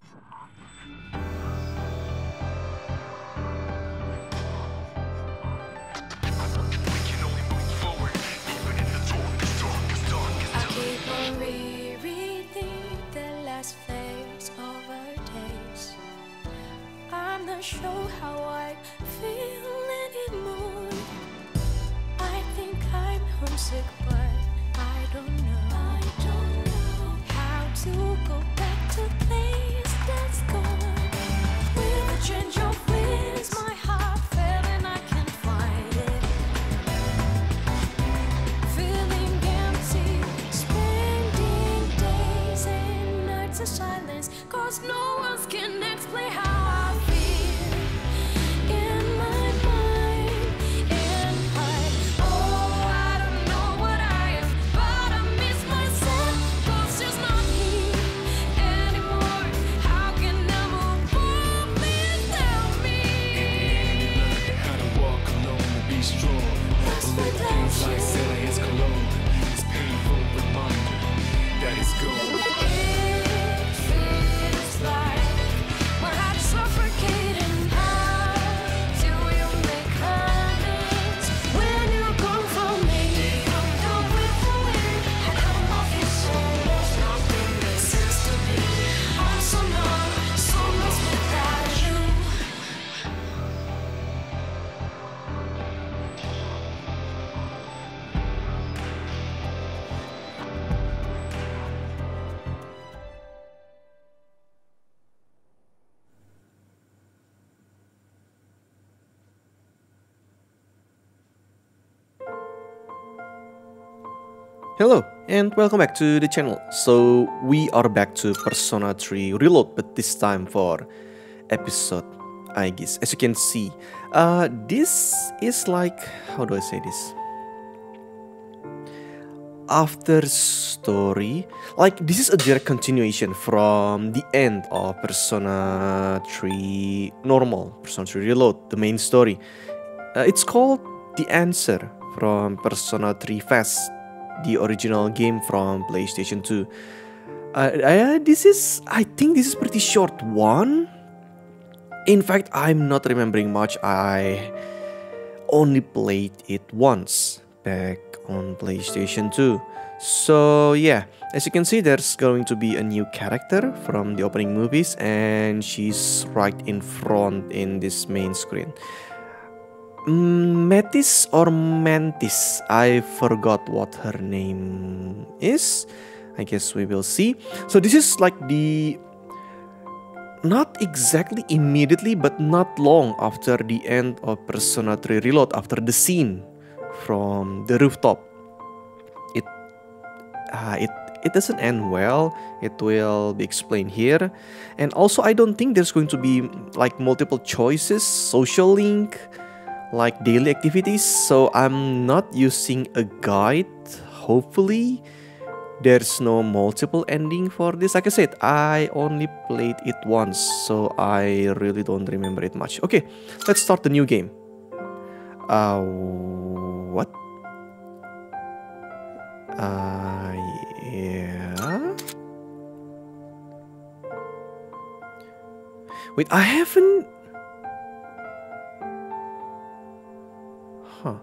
I keep on rereading the last phase of our days. I'm not sure how I feel anymore. I think I'm homesick, but I don't know how to go back to a place that's gone. With a change of winds, my heart fell and I can't find it. Feeling empty, spending days and nights in silence, 'cause no one can explain how I feel in my mind. And I don't know what I am, but I miss myself, 'cause it's not me anymore. How can I move on? Please tell me. How to walk alone and be strong. Lost Little without things like you. Sally is cologne. It's painful reminder that it's gone. It feels like my heart's suffocating. How do you make amends when you're gone from me? I'm done with the wind. I don't know if it's almost nothing makes sense to me. I'm so numb, so lost without you. Hello and welcome back to the channel. So we are back to Persona 3 Reload, but this time for episode Aegis. As you can see, this is like, how do I say this? After story, like this is a direct continuation from the end of Persona 3 Normal, Persona 3 Reload, the main story. It's called The Answer from Persona 3 Fast, the original game from PlayStation 2. I think this is pretty short one. In fact, I'm not remembering much. I only played it once back on PlayStation 2. So yeah, as you can see, there's going to be a new character from the opening movies, and she's right in front in this main screen. Metis or Mantis, I forgot what her name is. I guess we will see. So this is like the, not exactly immediately, but not long after the end of Persona 3 Reload, after the scene from the rooftop. It doesn't end well. It will be explained here. And also I don't think there's going to be like multiple choices, social link, like daily activities, so I'm not using a guide. Hopefully there's no multiple ending for this. Like I said, I only played it once, so I really don't remember it much. Okay, let's start the new game. What? Yeah. Wait, I haven't. Huh.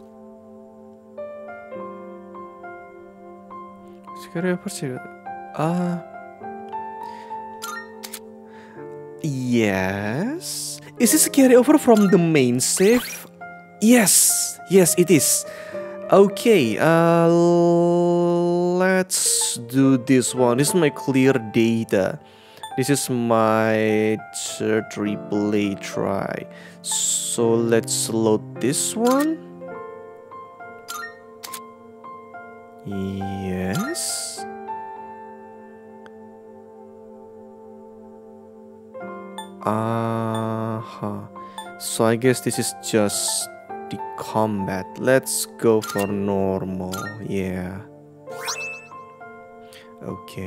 Yes. Is this a carryover from the main save? Yes, it is. Okay, let's do this one. This is my clear data. This is my third replay try. So let's load this one. Yes. So I guess this is just the combat. Let's go for normal. Yeah. Okay.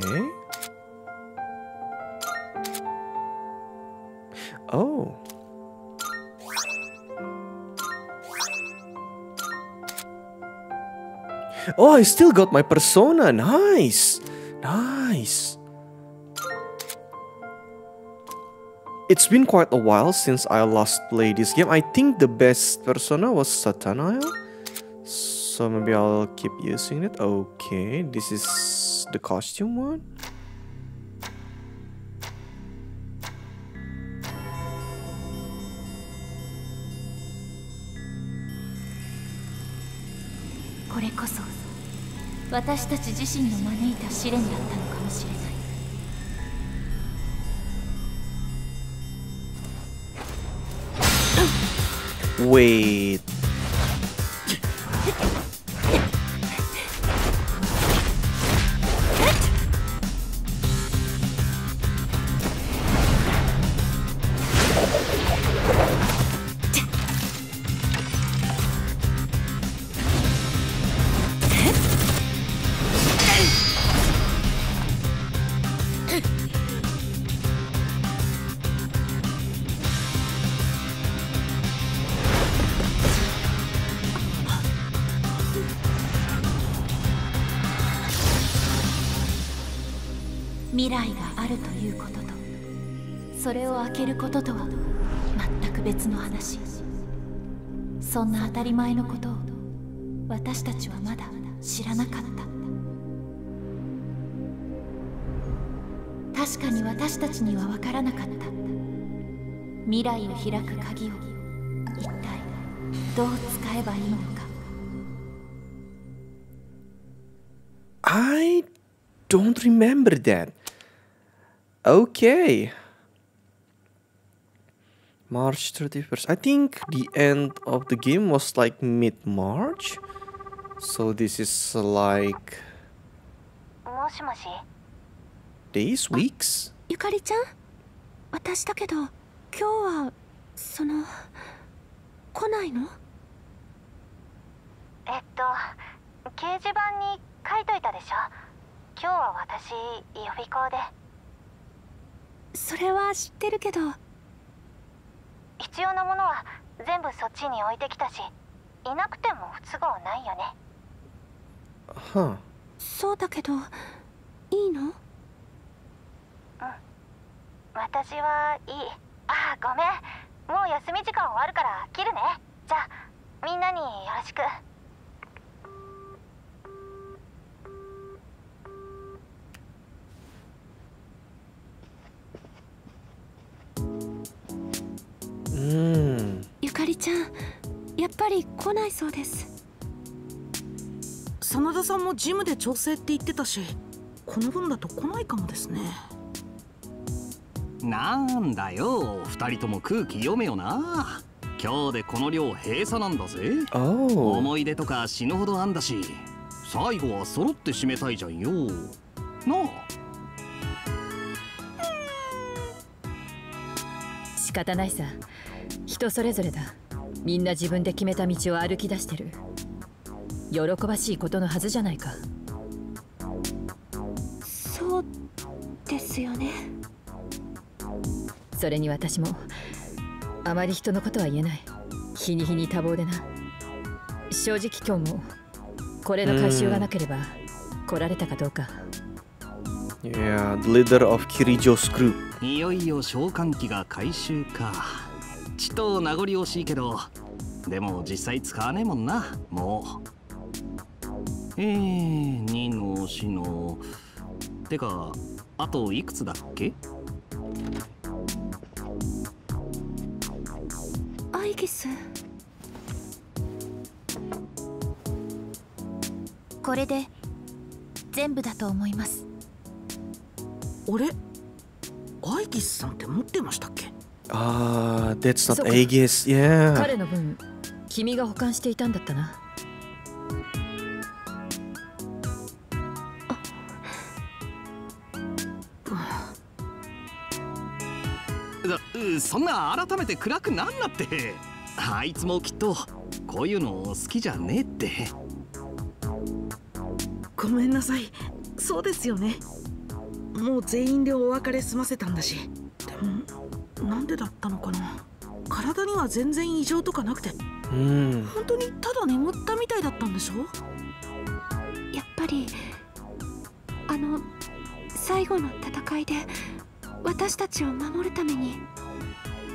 Oh. Oh, I still got my persona. Nice. Nice. it's been quite a while since I last played this game. I think the best persona was Satanael. So maybe I'll keep using it. Okay, this is the costume one. This 私たち自身の招いた試練だったのかもしれない。 Wait. 未来があるということと、それを開けることとは全く別の話。そんな当たり前のことを私たちはまだ知らなかった。確かに私たちには分からなかった。未来を開く鍵を一体どう使えばいいのか。 I don't remember that. Okay. March 31st. I think the end of the game was like mid-March. So this is like もしもし。 days, weeks? ゆかりちゃん、私だけど今日は来ないの？掲示板に書いといたでしょ。今日は私予備校で。それは知ってるけど、必要なものは全部そっちに置いてきたし、いなくても不都合ないよね。 Huh. そうだけどいいの？うん、私はいい。あ、ごめん、もう休み時間終わるから切るね。じゃあみんなによろしく。ゆかりちゃん、やっぱり来ないそうです。 真田さんもジムで調整って言ってたし、この分だと来ないかもですね。 なんだよ、2人とも空気読めよな。今日でこの寮閉鎖なんだぜ。思い出とか死ぬほどあんだし、最後は揃って締めたいじゃんよなあ。 仕方ないさ、人それぞれだ。みんな自分で決めた道を歩き出してる。喜ばしいことのはずじゃないか。 そうですよね。 それに私もあまり人のことは言えない。日に日に多忙でな。正直今日もこれの回収がなければ来られたかどうか。 Yeah, the leader of Kirijo's group. いよいよ召喚機が回収か。ちと名残惜しいけど、でも実際使わねえもんな、もう。2の4の。てか、あといくつだっけ？ アイギス。これで全部だと思います。 あれ？アイギスさんって持ってましたっけ ？That's not Aegis. Yeah. 彼の分、君が保管していたんだったな。 そんな改めて暗くなんなって。あいつもきっとこういうの好きじゃねえって。 ごめんなさい。そうですよね。もう全員でお別れ済ませたんだし。でもなんでだったのかな。体には全然異常とかなくて、本当にただ眠ったみたいだったんでしょ。 やっぱり最後の戦いで私たちを守るために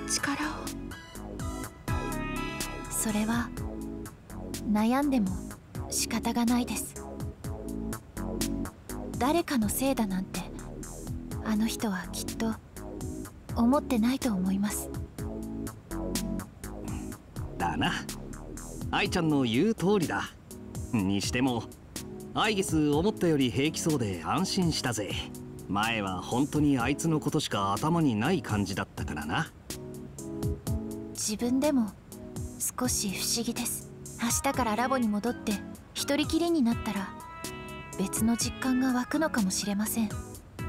力を。それは悩んでも仕方がないです。誰かのせいだなんてあの人はきっと思ってないと思います。 だな。愛ちゃんの言う通りだ。にしてもアイギス思ったより平気そうで安心したぜ。前は本当にあいつのことしか頭にない感じだったからな。 自分でも少し不思議です。明日からラボに戻って一人きりになったら別の実感が湧くのかもしれません。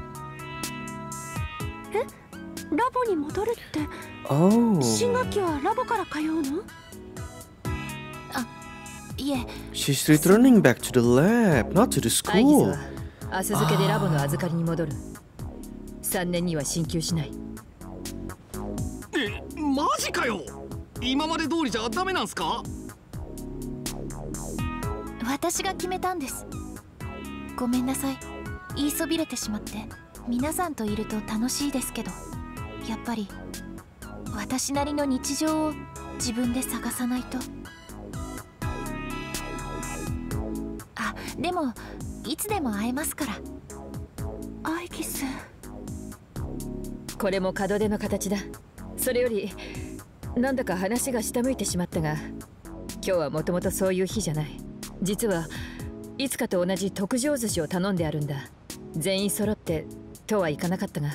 ラボに戻るって、 Oh. 新学期はラボから通うの？あ、いえ。 She's returning back to the lab, not to the アイギス school. は明日付でラボの預かりに戻る。3年には進級しない。 マジかよ。今まで通りじゃダメなんすか？ 私が決めたんです。ごめんなさい、言いそびれてしまって。皆さんといると楽しいですけど、やっぱり私なりの日常を自分で探さないと。あ、でもいつでも会えますから。アイギス、 これも門出の形だ。それよりなんだか話が下向いてしまったが、今日はもともとそういう日じゃない。実はいつかと同じ特上寿司を頼んであるんだ。全員揃ってとはいかなかったが。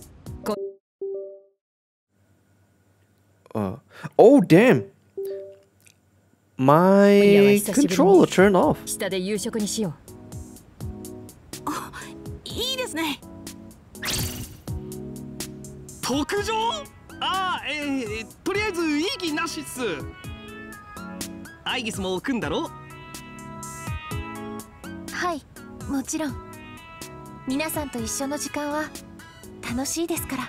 Oh damn! My controller turned off. 下で夕食にしよう。 いいですね。 特上？ああ、とりあえずいい気なしっす。アイギスも来んだろ？ はい、もちろん。皆さんと一緒の時間は楽しいですから。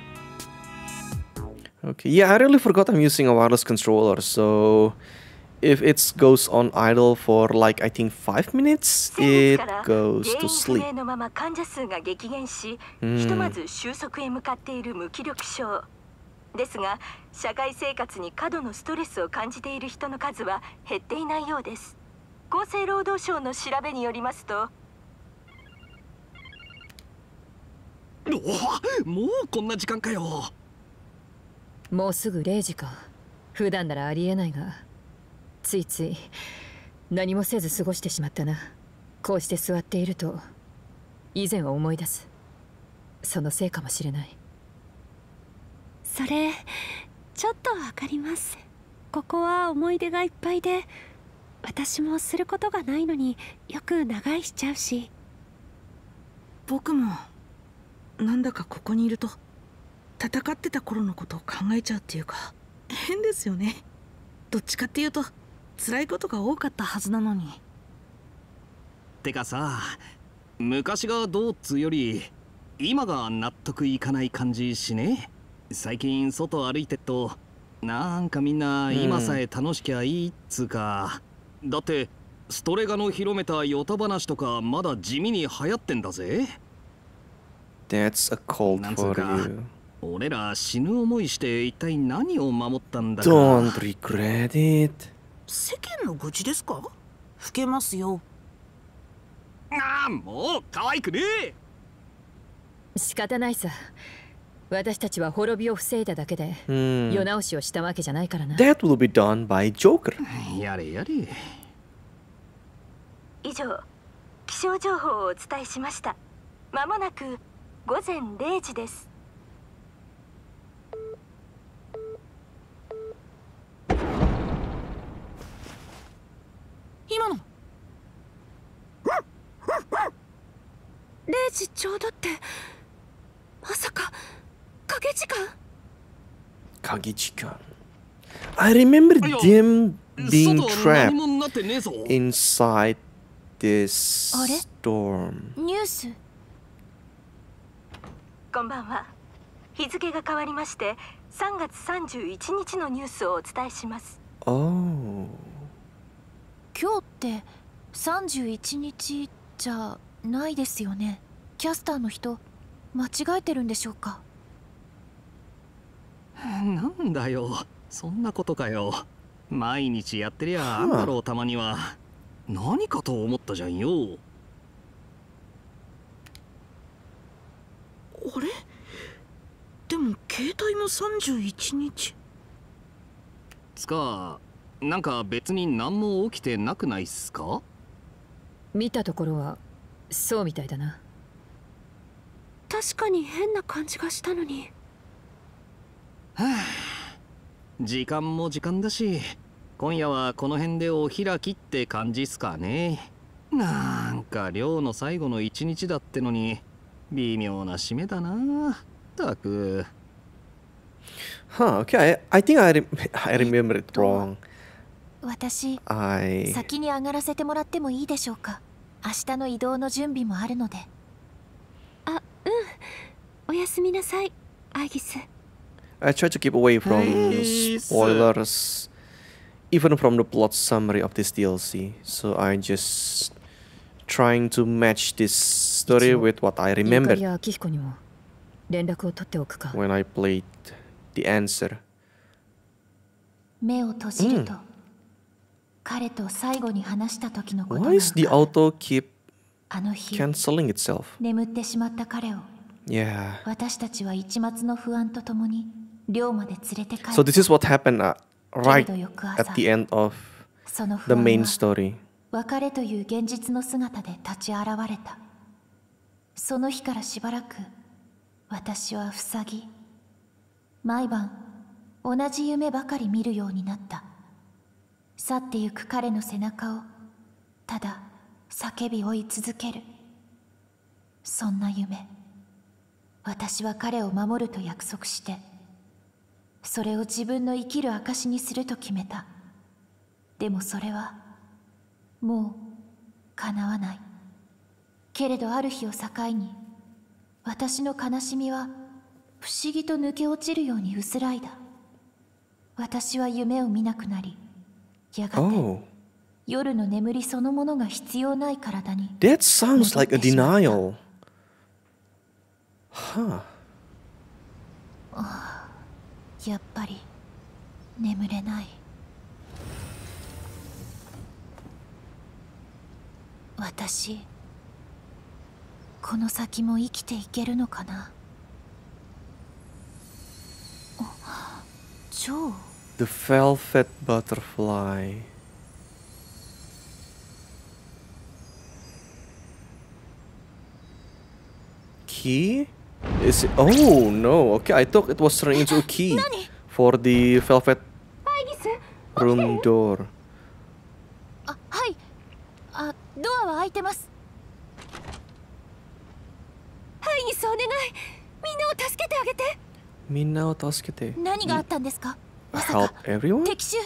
Okay, yeah, I really forgot I'm using a wireless controller, so if it goes on idle for like I think 5 minutes, it goes to sleep. 原因不明のまま患者数が激減し、ひとまず収束へ向かっている無気力症ですが、社会生活に過度のストレスを感じている人の数は減っていないようです。厚生労働省の調べによりますと、 もうこんな時間かよ。 もうすぐ0時か。普段ならありえないが、ついつい何もせず過ごしてしまったな。こうして座っていると以前を思い出す。そのせいかもしれない。 それちょっとわかります。ここは思い出がいっぱいで、私もすることがないのによく長居しちゃうし。 僕もなんだかここにいると戦ってた頃のことを考えちゃうっていうか、変ですよね。どっちかっていうと辛いことが多かったはずなのに。 てかさ、昔がどうっつより今が納得いかない感じしね。最近外歩いてっとなんかみんな今さえ楽しきゃいいっつうか、だってストレガの広めたヨタ話とかまだ地味に流行ってんだぜ。 That's a cold for you. 俺ら死ぬ思いして一体何を守ったんだか。 Don't regret it. 世間の愚痴ですか？吹けますよ。 ああ、もう可愛くねえ。 仕方ないさ。私たちは滅びを防いだだけで世直しをしたわけじゃないからな。 That will be done by Joker. やれやれ。 以上、気象情報をお伝えしました。まもなく午前0時です。 今の 0時ちょうどってまさか影時間？ Kagechikan. I remember them being trapped 何もなってねえぞ。 inside this あれ？ storm. ニュース？ こんばんは。日付が変わりまして3月31日のニュースをお伝えします。 Oh. 今日って31日じゃないですよね。キャスターの人間違えてるんでしょうか？ なんだよ、そんなことかよ。毎日やってりゃあんだろう、たまには。何かと思ったじゃんよ。 あれでも携帯も31日。 つか、なんか別に何も起きてなくないっすか？ 見たところはそうみたいだな。 確かに変な感じがしたのに。 はあ、時間も時間だし、今夜はこの辺でお開きって感じっすかね。なんか寮の最後の一日だってのに微妙な締めだな。たく。 Huh, okay, I think I remember it wrong. 私、先に上がらせてもらってもいいでしょうか。明日の移動の準備もあるので。 あ、うん。おやすみなさい、アイギス。 I try to keep away from spoilers, even from the plot summary of this DLC. So I just trying to match this story with what I remembered when I played the answer. 目を閉じると、彼と最後に話した時のことが Why is the auto keep あの日 canceling itself? 眠ってしまった彼を Yeah. 私たちは一末の不安とともに寮まで連れて帰った。 So this is what happened right at the end of その the 不安 main は story. 別れという現実の姿で立ち現れた。その日からしばらく私は塞ぎ、毎晩同じ夢ばかり見るようになった。去ってゆく彼の背中をただ叫び追い続ける。そんな夢。私は彼を守ると約束して、それを自分の生きる証にすると決めた。でもそれはもう叶わない。けれどある日を境に、私の悲しみは不思議と抜け落ちるように薄らいだ。私は夢を見なくなり、やがて夜の眠りそのものが必要ない体に。 That sounds like a denial. Huh. やっぱり眠れない。私、この先も生きていけるのかな。ジョー。 The velvet butterfly. Key? Is it? Oh no. Okay, I thought it was turning into a key for the velvet room door. あ、はい。あ、ドアは開いてます。ハイギス、お願い。みんなを助けてあげて。 みんなを助けて。 何があったんですか？まさ Help か everyone? 敵襲。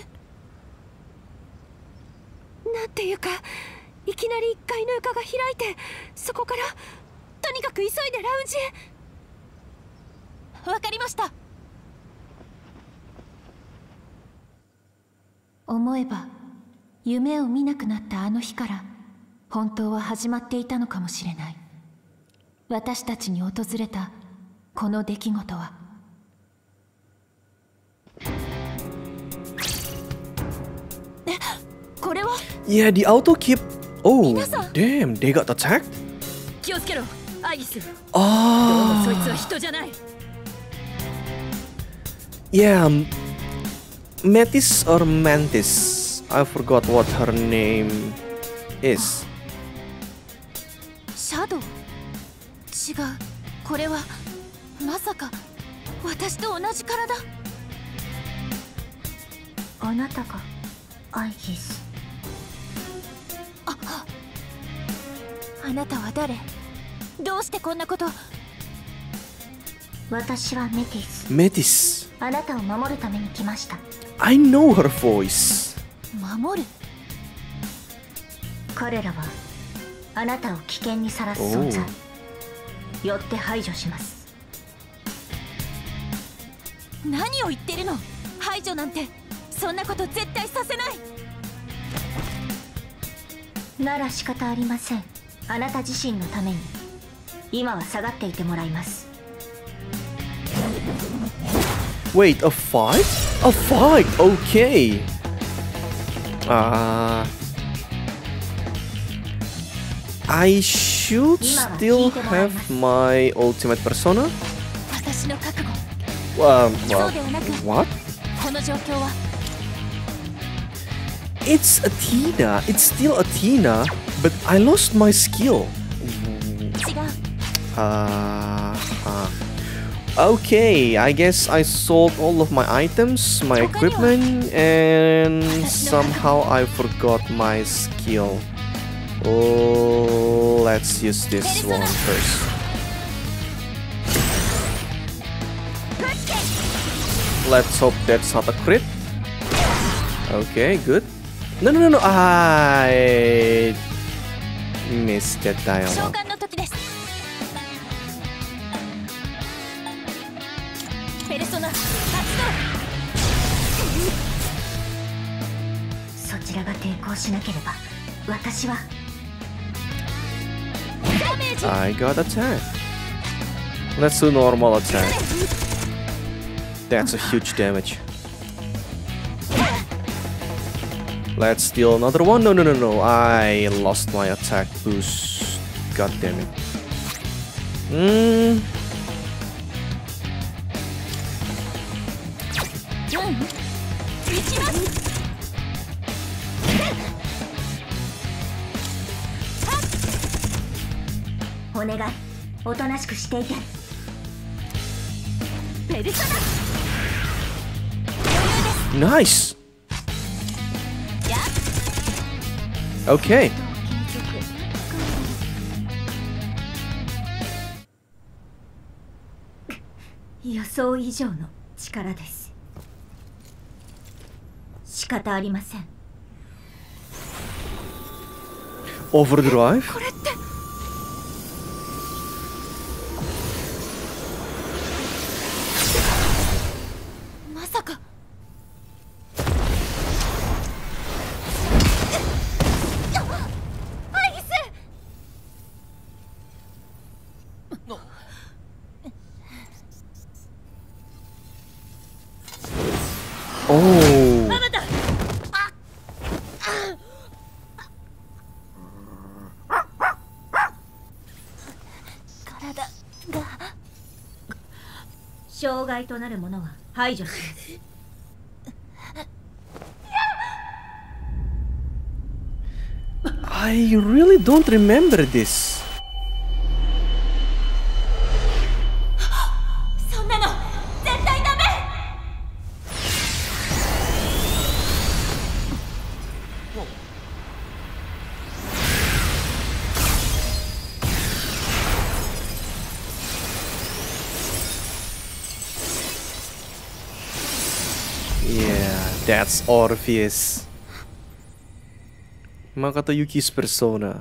なんていうか、いきなり1階の床が開いて、そこからとにかく急いでラウンジへ。わかりました。思えば夢を見なくなったあの日から本当は始まっていたのかもしれない。私たちに訪れたこの出来事は。これは Yeah, the auto keep. Oh, 皆さん。 damn, they got attacked? 気をつけろ、アイギス。どうも Ah, そいつは人じゃない。 yeah, Metis or Mantis. I forgot what her name is. シャドウ。違う。これはまさか私と同じ体。あなたがアイギス。あなたは誰？どうしてこんなこと？私はメティス。 Metis. あなたを守るために来ました。 I know her voice. 守る？彼らはあなたを危険にさらす存在。よって排除します。何を言ってるの？排除なんてそんなこと絶対させない。なら仕方ありません。あなた自身のために今は下がっていてもらいます。 Wait, a fight? A fight, okay. I should still have my ultimate persona? What? It's Athena. It's still Athena, but I lost my skill. Okay, I guess I sold all of my items, my equipment, and somehow I forgot my skill. Oh, let's use this one first. Let's hope that's not a crit. Okay, good. No, I missed that dialogue. I got attacked. Let's do normal attack. That's a huge damage. Let's deal another one. No. I lost my attack boost. God damn it. Nice. Okay. Overdrive? Oh. I really don't remember this. That's Orpheus. Makoto Yuki's persona.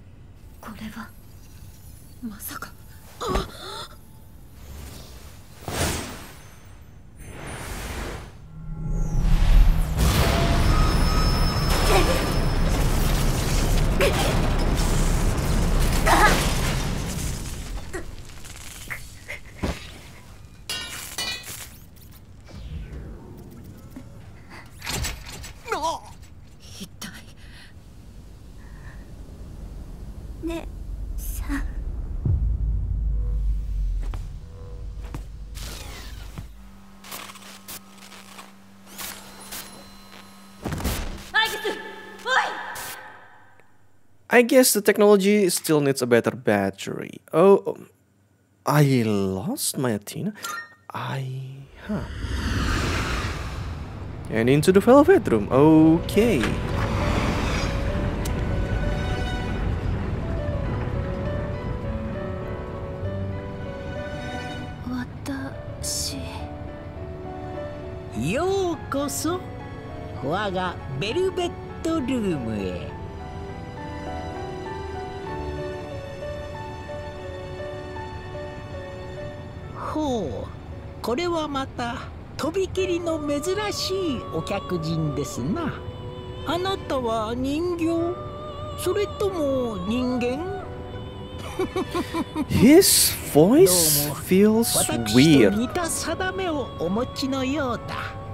I guess the technology still needs a better battery. Oh, I lost my Athena. And into the velvet room. Okay. Yokoso, waga velvet roomへ. ほう、これはまたとびきりの珍しいお客人ですな。あなたは人形？それとも人間？ His voice feels 私と weird. 似た定めをお持ちのようだ。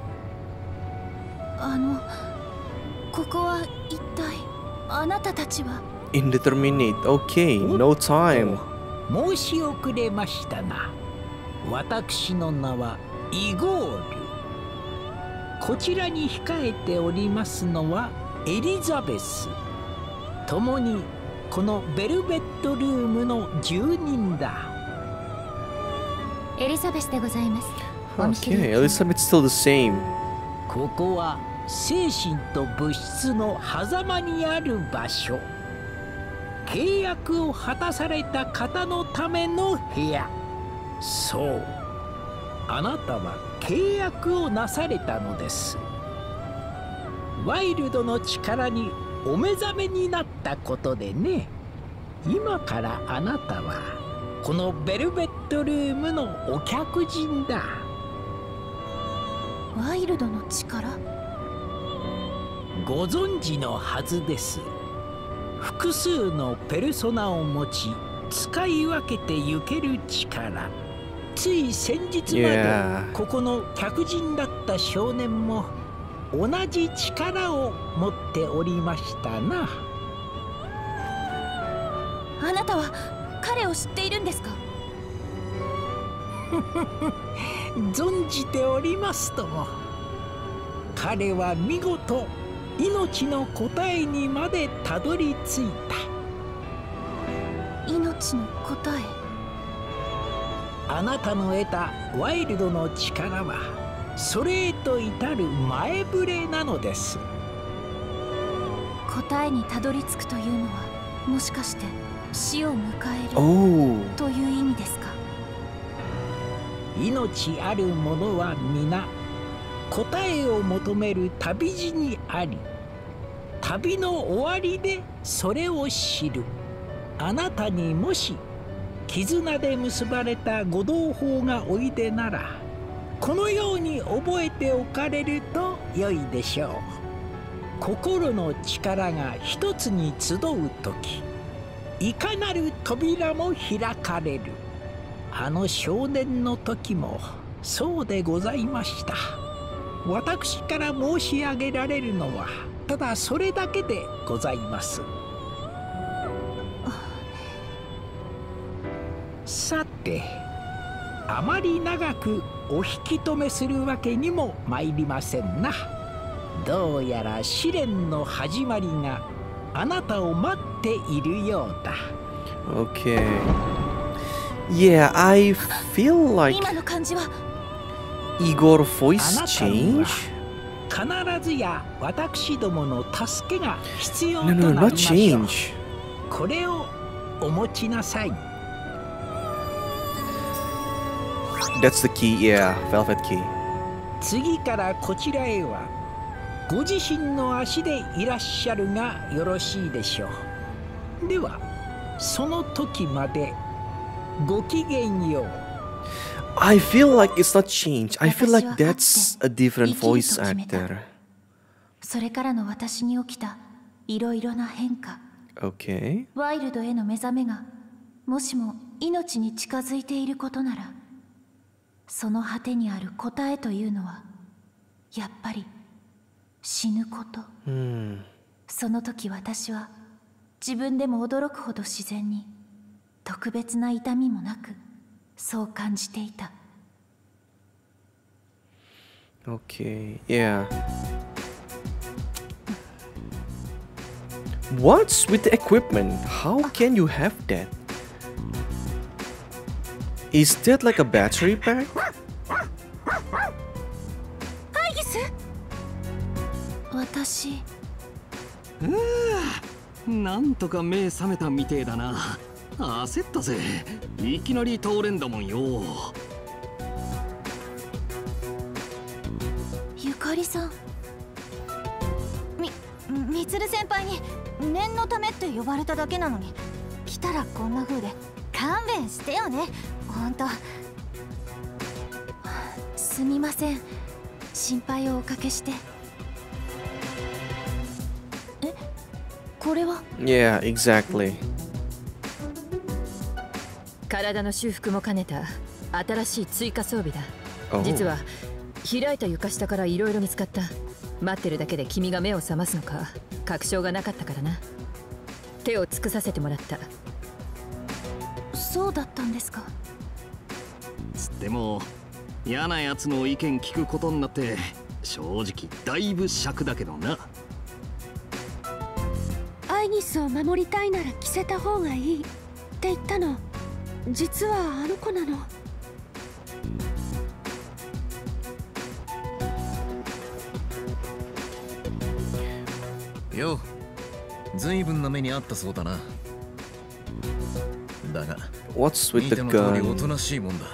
ここは一体あなたたちは。 Indeterminate. Okay, no time. 申し遅れましたな。私の名はイゴール。こちらに控えておりますのはエリザベス。共にこのベルベットルームの住人だ。 エリザベスでございます。 Okay, Elizabeth's still the same. ここは精神と物質の狭間にある場所。契約を果たされた方のための部屋。そう、あなたは契約をなされたのです。ワイルドの力にお目覚めになったことでね。今からあなたはこのベルベットルームのお客人だ。 ワイルドの力？ ご存知のはずです。複数のペルソナを持ち使い分けてゆける力。つい先日までここの客人だった少年も同じ力を持っておりましたな。 あなたは彼を知っているんですか？ 存じておりますとも。彼は見事命の答えにまでたどり着いた。 命の答え？ あなたの得たワイルドの力はそれへと至る前触れなのです。 答えにたどり着くというのはもしかして死を迎える、という意味ですか？ 命ある者は皆答えを求める旅路にあり、旅の終わりでそれを知る。あなたにもし絆で結ばれたご同胞がおいでなら、このように覚えておかれると良いでしょう。心の力が一つに集う時、いかなる扉も開かれる。あの少年の時もそうでございました。私から申し上げられるのはただそれだけでございます。さて、あまり長くお引き止めするわけにも参りませんな。どうやら試練の始まりがあなたを待っているようだ。 Okay. Yeah, I feel like 今の感じは Igor voice change? 必ずや私どもの助けが必要と No, な no, りま not しょう。 change. これをお持ちなさい。 That's the key, yeah, velvet key. 次からこちらへはご自身の足でいらっしゃるがよろしいでしょう。ではその時までごきげんよう。 I feel like it's not change. I feel like that's a different voice actor. それからの私に起きたいろいろな変化。 Okay. ワイルドへの目覚めがもしも命に近づいていることなら、その果てにある答えというのはやっぱり死ぬこと。その時私は自分でも驚くほど自然に特別な痛みもなくそう感じていた。 Okay, yeah. What's with the equipment? How can you have that? Is that like a battery pack? アイギス？私なんとか目覚めたみてえだな。焦ったぜ。いきなり倒れんだもんよ。 ゆかりさん、みつる先輩に念のためって呼ばれただけなのに来たらこんな風で勘弁してよね。ほんとすみません、心配をおかけして。これは？ Yeah, exactly. 体の修復も兼ねた新しい追加装備だ。 Oh. 実は開いた床下からいろいろ見つかった。待ってるだけで君が目を覚ますのか確証がなかったからな。手を尽くさせてもらった。 そうだったんですか。 つっても嫌なやつの意見聞くことになって正直だいぶ尺だけどな。 アイニスを守りたいなら着せた方がいいって言ったの実はあの子なの。 よう、ずいぶんな目にあったそうだな。だが What's with 見 the ての通りお gun? となしいもんだ。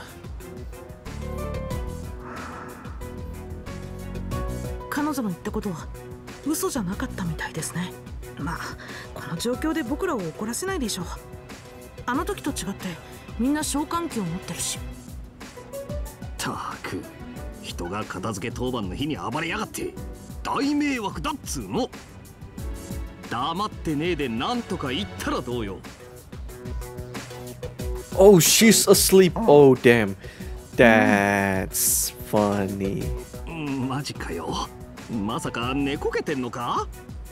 彼女の言ったことは嘘じゃなかったみたいですね。まあこの状況で僕らを怒らせないでしょう。あの時と違ってみんな召喚機を持ってるし。 たく人が片付け当番の日に暴れやがって大迷惑だっつーの。黙ってねえでなんとか言ったらどうよ。 Oh, she's asleep. Oh, damn. That's funny. マジかよ。まさか寝こけてんのか。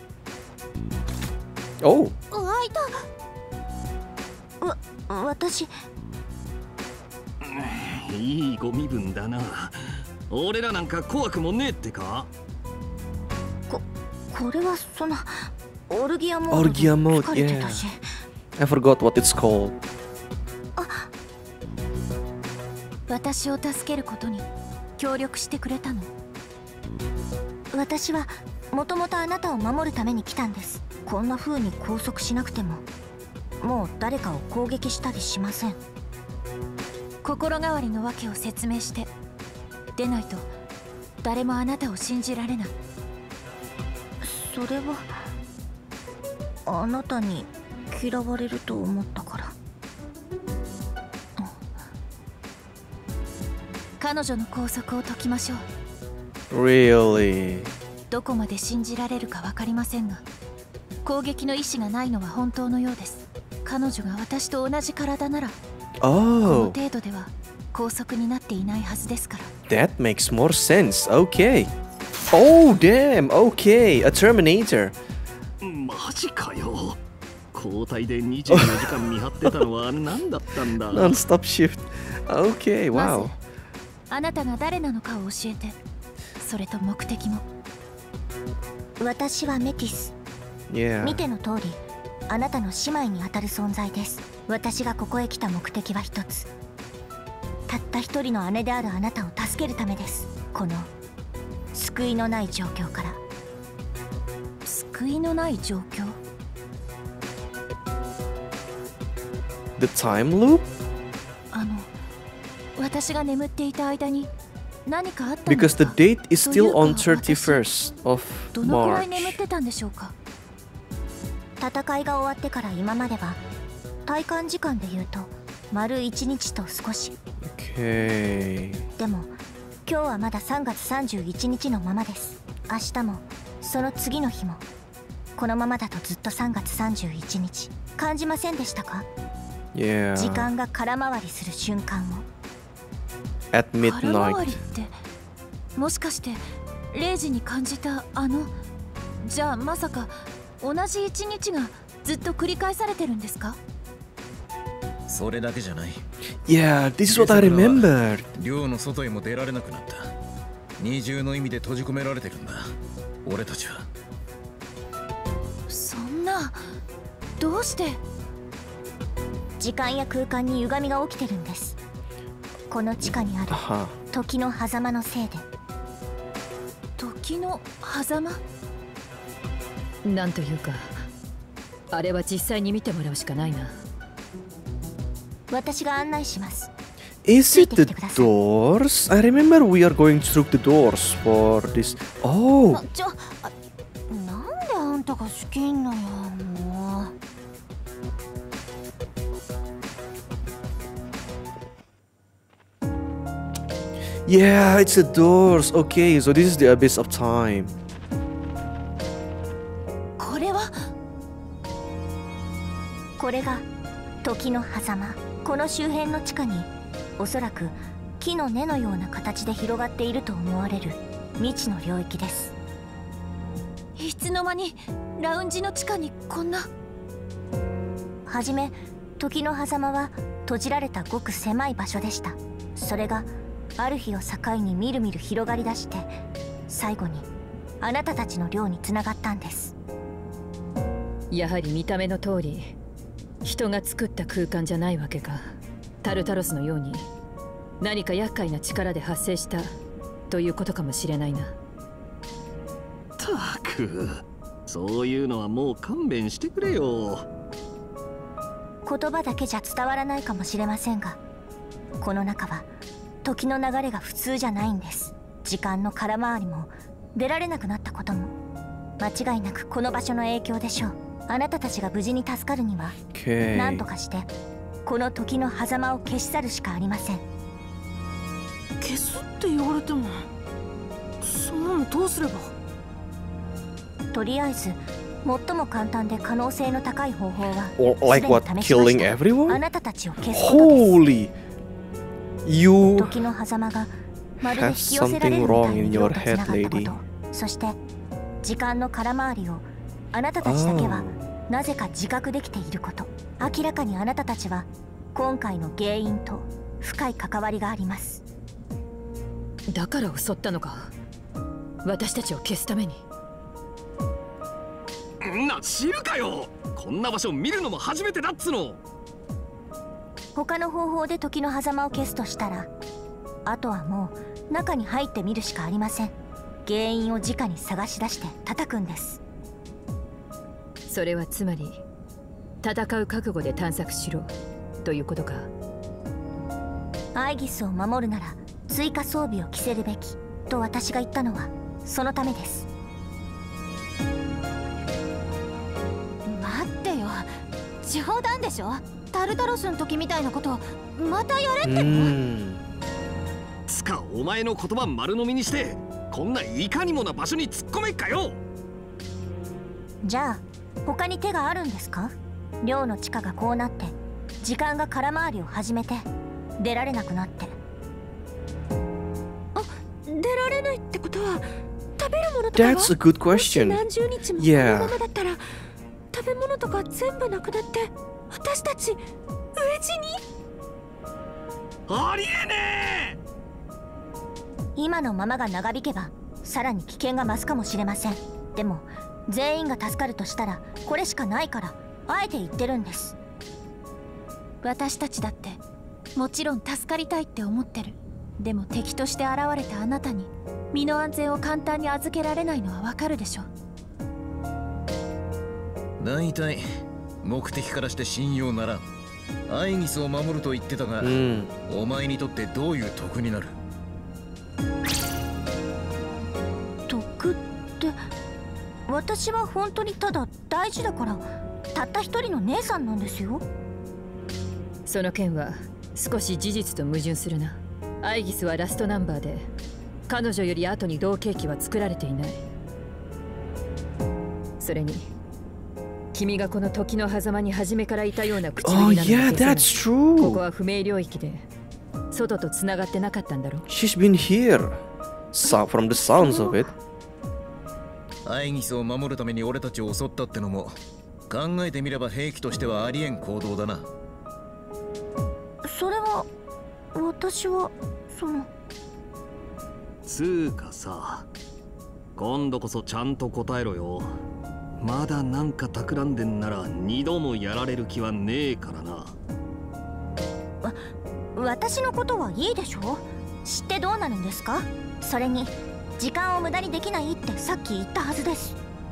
Oh. あいた。私いいご身分だな。俺らなんか怖くもねえってか。 これはそんなオルギアモード Orgia mode, 疲れてたし。 I forgot what it's called. 私を助けることに協力してくれたの。私はもともとあなたを守るために来たんです。こんな風に拘束しなくてももう誰かを攻撃したりしません。心変わりの訳を説明してでないと誰もあなたを信じられない。それはあなたに嫌われると思ったから。彼女の拘束を解きましょう。 Really? どこまで信じられるか分かりませんが攻撃の意志がないのは本当のようです。彼女が私と同じ体ならこの Oh, 程度では拘束になっていないはずですから。 that makes more sense. Okay. Oh, damn. Okay. A Terminator. マジかよ。交代で24時間見張ってたのは何だったんだ。 Non-stop shift. Okay, ま wow. ずあなたが誰なのかを教えて、それと目的も。私はメティス。 Yeah. 見ての通りあなたの姉妹にあたる存在です。私がここへ来た目的は一つ。たった一人の姉であるあなたを助けるためです。この救いのない状況から。救いのない状況。 The time loop? 私が眠っていた間に何かあったんで Because す the か。 date is という still か on 私 31st of どのくらい眠っ March. てたんでしょうか。戦いが終わってから今までは体感時間で言うと丸1日と少し。 Okay. でも今日はまだ3月31日のままです。明日もその次の日もこのままだとずっと3月31日。感じませんでしたか。 Yeah. 時間が空回りする瞬間を。 At 空回 midnight. りってもしかして0時に感じたじゃあまさか同じ一日がずっと繰り返されてるんですか。 それだけじゃない。 Yeah, this is what I remembered. 寮の外へも出られなくなった。二重の意味で閉じ込められてるんだ、俺たちは。 そんな、どうして。時間や空間に歪みが起きてるんです。この地下にある Uh-huh. 時の狭間のせいで。時の狭間。 なんというか、あれは実際に見てもらうしかないな。 私が案内します。 Is it the doors? I remember we are going through the doors for this. Oh, なんであんたが仕切んのよ、もう。 yeah, it's the doors. Okay, so this is the abyss of time. これはこれが時の狭間。 この周辺の地下におそらく木の根のような形で広がっていると思われる未知の領域です。 いつの間にラウンジの地下にこんな。 はじめ時の狭間は閉じられたごく狭い場所でした。それがある日を境にみるみる広がりだして、最後にあなたたちの寮につながったんです。 やはり見た目の通り人が作った空間じゃないわけか。タルタロスのように何か厄介な力で発生したということかもしれないな。 たく、そういうのはもう勘弁してくれよ。 言葉だけじゃ伝わらないかもしれませんが、この中は時の流れが普通じゃないんです。時間の空回りも出られなくなったことも間違いなくこの場所の影響でしょう。あなたたちが無事に助かるには何とかしてこの時の狭間を消し去るしかありません。 消すって言われても、そんなのどうすれば。 とりあえず最も簡単で可能性の高い方法は Like what? Killing あ everyone? なたたちを消すことです。 Holy! You 時の狭間がまるで引き寄せられるみたいに色とつながったこと、そして時間の空回りをあなたたちだけはなぜか自覚できていること。明らかにあなたたちは今回の原因と深い関わりがあります。 だから襲ったのか、私たちを消すために。 知るかよ、こんな場所見るのも初めてだっつの。 他の方法で時の狭間を消すとしたら、あとはもう中に入ってみるしかありません。原因を直に探し出して叩くんです。 それはつまり戦う覚悟で探索しろということか。 アイギスを守るなら追加装備を着せるべきと私が言ったのはそのためです。 待ってよ、冗談でしょ。タルタロスの時みたいなことまたやれっての？ つかお前の言葉丸飲みにしてこんないかにもな場所に突っ込めっかよ。 じゃあ他に手があるんですか？寮の地下がこうなって時間が空回りを始めて出られなくなって。 出られないってことは食べるものとかは？ That's a good question. 何十日もこのままだったら食べ物とか全部なくなって私たち飢え死に？ ありえねえ。 今のままが長引けばさらに危険が増すかもしれません。でも全員が助かるとしたらこれしかないからあえて言ってるんです。 私たちだってもちろん助かりたいって思ってる。でも敵として現れたあなたに身の安全を簡単に預けられないのはわかるでしょ。 大体目的からして信用ならん。アイギスを守ると言ってたが、お前にとってどういう得になる？ 得って、私は本当にただ大事だからたった一人の姉さんなんですよ。 その件は少し事実と矛盾するな。アイギスはラストナンバーで彼女より後に同型機は作られていない。それに君がこの時の狭間に初めからいたような口ぶりなのだけど、ここは不明領域で外とつながってなかったんだろう。 She's been here. From the sounds of it. アイギスを守るために俺たちを襲ったってのも考えてみれば兵器としてはありえん行動だな。 それは私はつうかさ、今度こそちゃんと答えろよ。まだなんか企んでんなら二度もやられる気はねえからな。 私のことはいいでしょ。知ってどうなるんですか？それに時間を無駄にできないってさっき言ったはずです。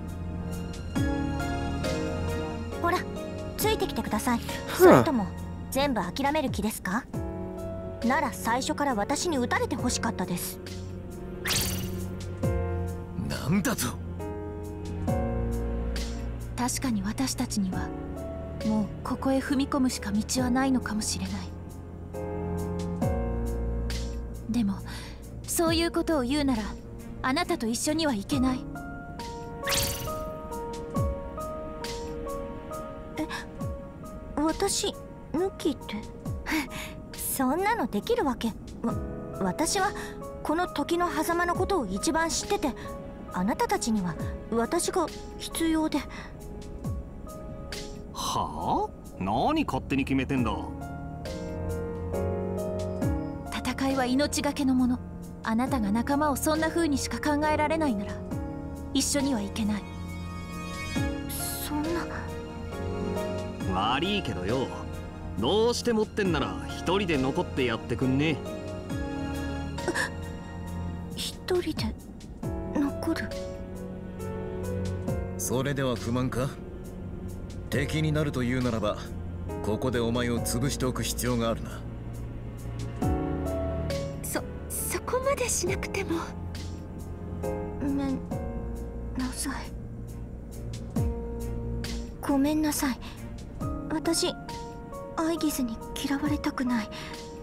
ほらついてきてください。それとも全部諦める気ですか？なら最初から私に撃たれてほしかったです。 なんだと？ 確かに私たちにはもうここへ踏み込むしか道はないのかもしれない。でもそういうことを言うならあなたと一緒には行けない。 私抜きって？ そんなのできるわけ。私はこの時の狭間のことを一番知ってて、あなたたちには私が必要で。 はあ？何勝手に決めてんだ。 戦いは命がけのもの。あなたが仲間をそんな風にしか考えられないなら一緒にはいけない。 そんな。 悪いけどよ、どうして持ってんなら一人で残ってやってくんね。 一人で残る？ それでは不満か？敵になるというならばここでお前を潰しておく必要があるな。 そこまでしなくても。ごめんなさい。ごめんなさい。私アイギスに嫌われたくない。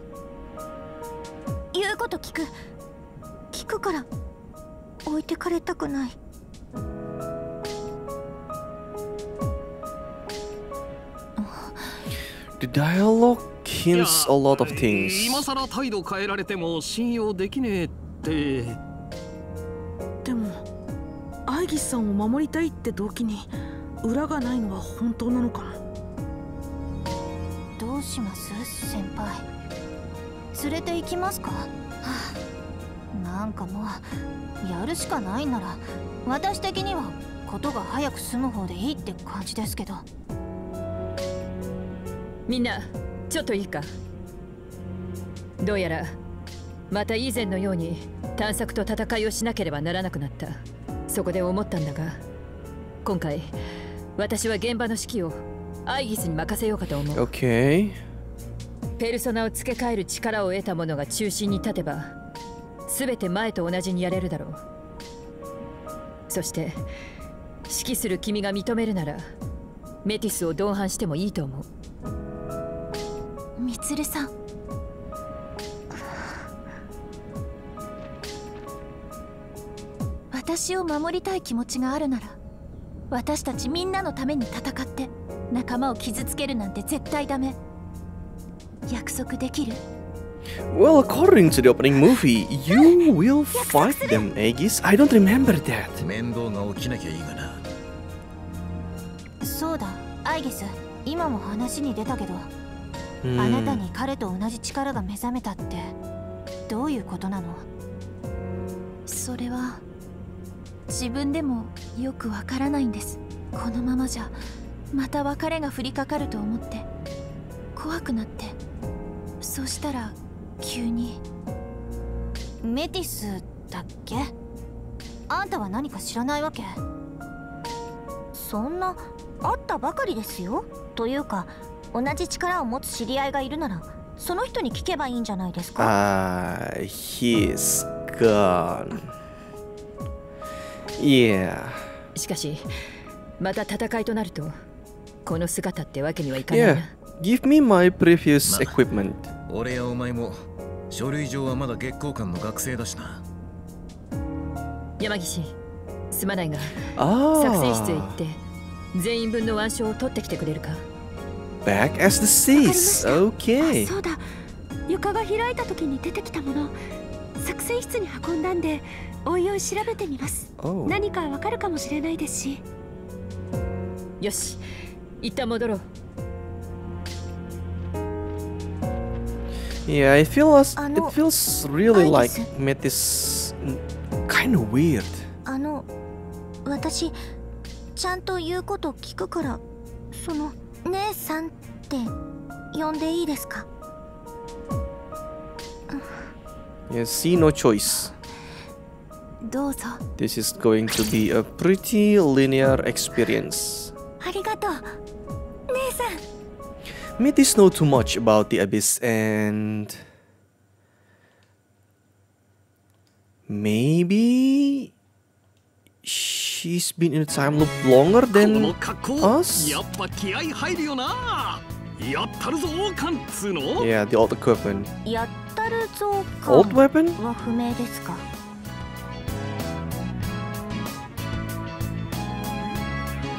言うこと聞くから置いてかれたくない。 The dialogue hints a lot of things. 今さら態度変えられても信用できねえって。 でもアイギスさんを守りたいって動機に裏がないのは本当なのかも。 どうします先輩？連れて行きますか？はあ、なんかもうやるしかないなら私的にはことが早く済む方でいいって感じですけど。 みんなちょっといいか。どうやらまた以前のように探索と戦いをしなければならなくなった。そこで思ったんだが、今回私は現場の指揮をアイギスに任せようかと思う。 Okay. ペルソナを付け替える力を得た者が中心に立てば全て前と同じにやれるだろう。そして指揮する君が認めるならメティスを同伴してもいいと思う。 みつるさん、私を守りたい気持ちがあるなら私たちみんなのために戦って仲間を傷つけるなんて絶対ダメ。約束できる？ Well, according to the opening movie, you will fight them, Aegis. I don't remember that. 面倒が起きなきゃいいがな。 そうだ、アイギス、今も話に出たけど、あなたに彼と同じ力が目覚めたってどういうことなの？ それは自分でもよくわからないんです。このままじゃまた別れが降りかかると思って怖くなって、そしたら急に。 メティスだっけ？あんたは何か知らないわけ？そんな、会ったばかりですよ。というか同じ力を持つ知り合いがいるならその人に聞けばいいんじゃないですか。 He's gone. Yeah. しかしまた戦いとなるとこの姿ってわけにはいかないな。 Give me my previous equipment. 俺やお前も書類上はまだ月光館の学生だしな。 山岸、すまないがあ作戦室へ行って全員分の腕章を取ってきてくれるか。 Back as the seas. Okay. そうだ、床が開いた時に出てきたもの、作戦室に運んだんでおいおい調べてみます。何かわかるかもしれないですし。 よし、一旦戻ろう。 Yeah, it feels really like Metis kind of weird. 私ちゃんと言うこと聞くから、その姉さんって呼んでいいですか ？Yeah, see no choice. どうぞ。 This is going to be a pretty linear experience. ありがとう、姉さん。 Metis know too much about the abyss and maybe she's been in a time loop longer than us? やっぱ気合入るよな。やったるぞ貫通の。 Yeah, the old equipment. やったるぞ Old weapon? は不明ですか。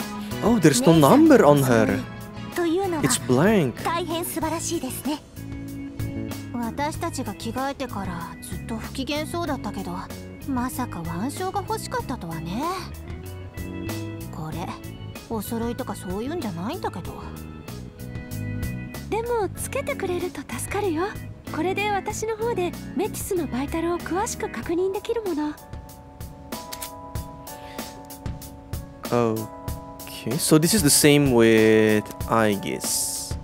Oh, there's no number on her. というのは It's blank. 大変素晴らしいですね。 私たちが着替えてからずっと不機嫌そうだったけど、まさか腕章が欲しかったとはね。これお揃いとかそういうんじゃないんだけど。 でもつけてくれると助かるよ。これで私の方でメティスのバイタルを詳しく確認できるもの。 Okay, so this is the same with Aegis.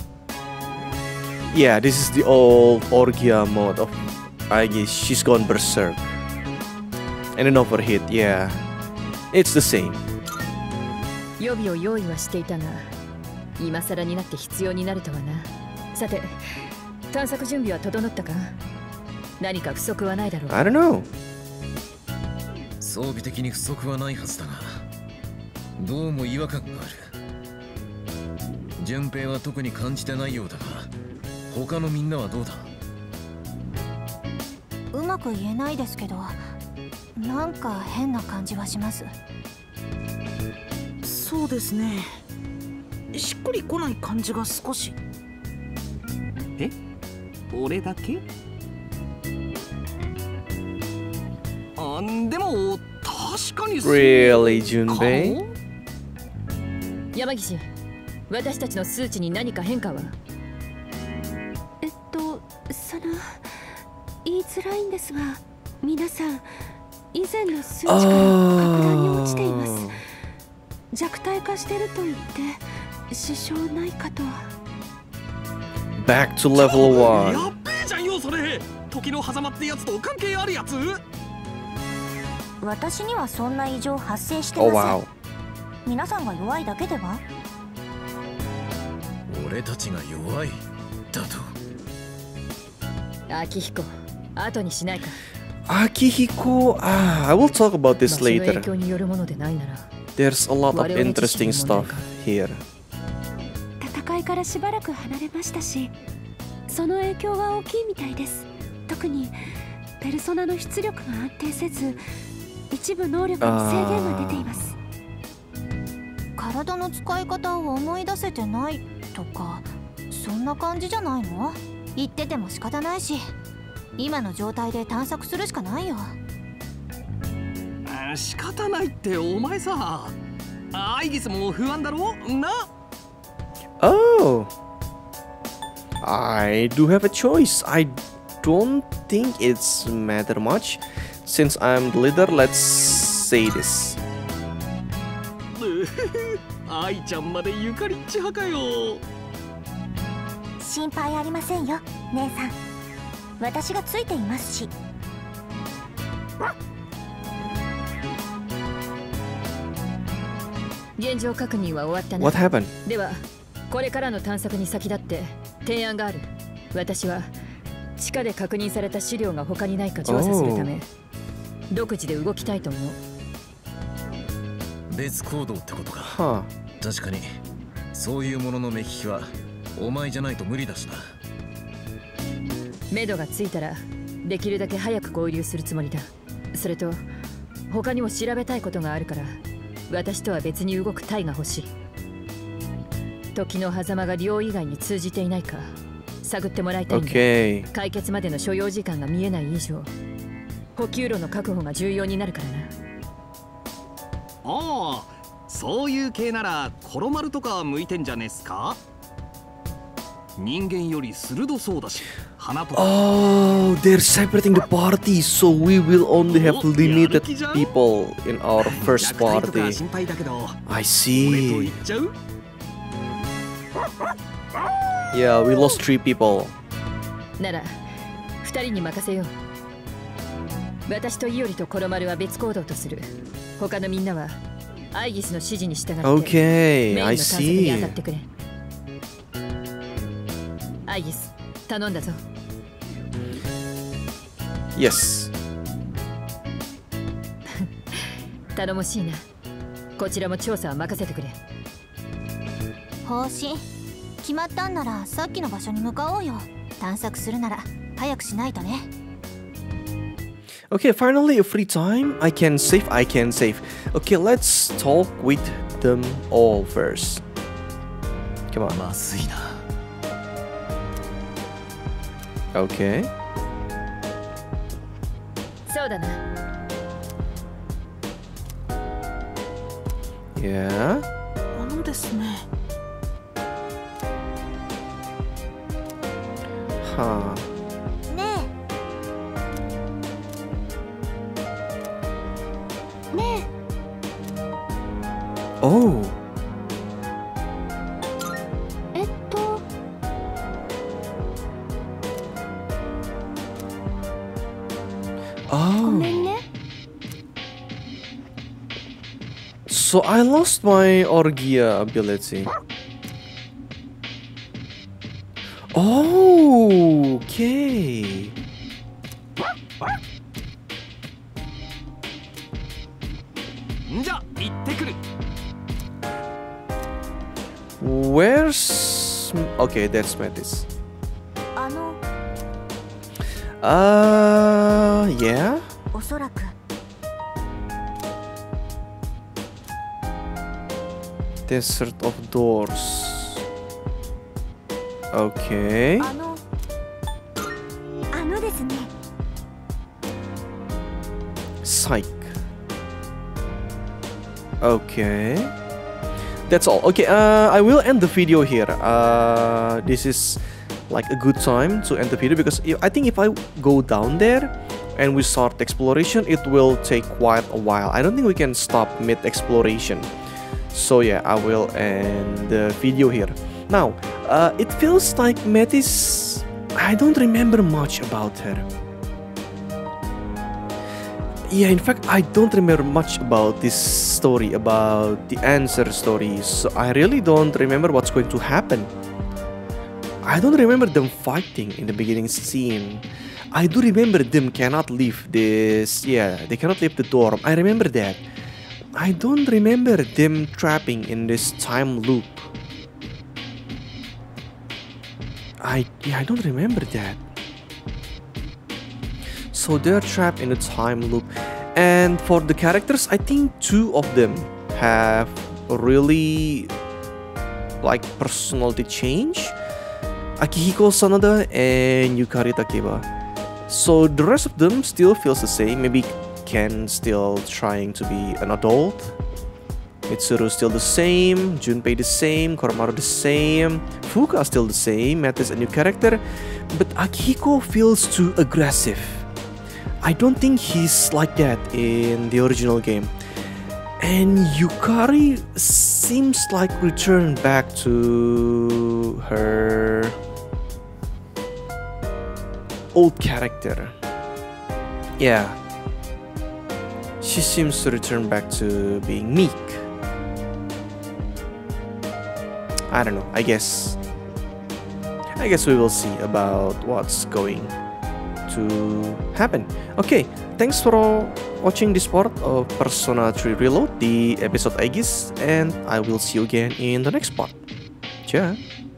Yeah, this is the old Orgia mode of Aegis. She's gone berserk. And an overhit, yeah. It's the same. 予備を用意はしていたが、今更になって必要になるとはな。さて、探索準備は整ったか？何か不足はないだろうか？ I don't know. 装備的に不足はないはずだが、どうも違和感がある。順平は特に感じてないようだが、他のみんなはどうだ？ うまく言えないですけど、なんか変な感じはします。 そうですね。しっくりこない感じが少し。 え？俺だけ？あ、でも確かに。 Really, Junpei? 山岸、私たちの数値に何か変化は？ 言いづらいんですが、皆さん以前の数値から格段に落ちています。弱体化してると言って支障ないかと。 Back to level 1. やっべえじゃんよそれ。時の狭間ってやつと関係あるやつ？ 私にはそんな異常発生してません。 Oh, wow. 皆さんが弱いだけでは？ 俺たちが弱いだと。 秋彦、後にしないか。 Akihiko, I will talk about this later. 影響によるものでないなら。 There's a lot of interesting stuff here. 戦いからしばらく離れましたし、その影響は大きいみたいです。特にペルソナの出力が安定せず、一部能力に制限が出ています。 体の使い方を思い出せてないとか、そんな感じじゃないの？言ってても仕方ないし、今の状態で探索するしかないよ。 仕方ないってお前さ、アイギスも不安だろな。 Oh, I do have a choice. I don't think it's matter much. Since I'm the leader, let's say this. アイちゃんまでゆかりっちはかよ。 心配ありませんよ、姉さん。私がついていますし。 現状確認は終わったね。 What happened? では、これからの探索に先立って提案がある。私は地下で確認された資料が他にないか調査するため、独自で動きたいと思う。 別行動ってことか。 はあ、 確かにそういうものの目利きはお前じゃないと無理だしな。 目処がついたらできるだけ早く合流するつもりだ。それと他にも調べたいことがあるから、私とは別に動く隊が欲しい。時の狭間が両以外に通じていないか探ってもらいたいんだ。 Okay. 解決までの所要時間が見えない以上、補給路の確保が重要になるからな。 ああ、そういう系ならコロマルとか向いてんじゃねえっすか。人間より鋭そうだし、花とか。 Oh, they're separating the party, so we will only have limited people in our first party. I see. Yeah, we lost 3 people. なら2人に任せよう。私とイオリとコロマルは別行動とする。他のみんなはアイギスの指示に従って Okay, メインの I 探索に当 see. たってくれ。アイギス、頼んだぞ。 Yes. 頼もしいな。こちらも調査は任せてくれ。 方針決まったんならさっきの場所に向かおうよ。探索するなら早くしないとね。 Okay, finally a free time. I can save. Okay, let's talk with them all first. Come on. まずいな。 Okay. そうだな。 Yeah. ですね。 はあ。 ねえ。ねえ。 Oh. ごめんね。 So I lost my Orgia ability. Oh, okay. Where's... Okay, that's Metis. Yeah? おそらく Desert of Doors. Okay. あのですね。 Psych. Okay. That's all. Okay, I will end the video here. This is like a good time to end the video because I think if I go down there and we start exploration, it will take quite a while. I don't think we can stop mid-exploration. So yeah, I will end the video here. Now, it feels like Metis, I don't remember much about her. Yeah, in fact, I don't remember much about this story, about the answer story. So I really don't remember what's going to happen. I don't remember them fighting in the beginning scene. I do remember them cannot leave this, yeah, they cannot leave the dorm. I remember that. I don't remember them trapping in this time loop. I don't remember that. So they're trapped in a time loop. And for the characters, I think two of them have really like personality change. Akihiko Sanada and Yukari Takeba. So the rest of them still feels the same. Maybe Ken still trying to be an adult. Mitsuru still the same. Junpei the same. Koromaru the same. Fuka still the same. Metis a new character. But Akihiko feels too aggressive. I don't think he's like that in the original game. And Yukari seems like returned back to her old character. Yeah. She seems to return back to being meek. I don't know. I guess we will see about what's going to happen. Okay, thanks for watching this part of Persona 3 Reload, the episode Aegis, and I will see you again in the next part. Ciao.